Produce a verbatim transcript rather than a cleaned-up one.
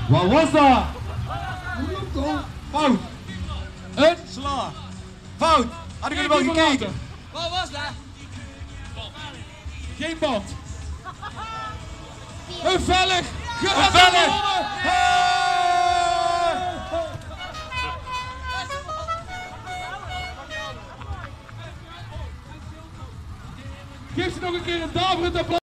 Wawazzda. Fout. Een Sla. Fout. Hadden jullie wel gekeken? Wat was dat? Geen band. Een vellig. Een vellig. Geef ze nog een keer een daverend applaus.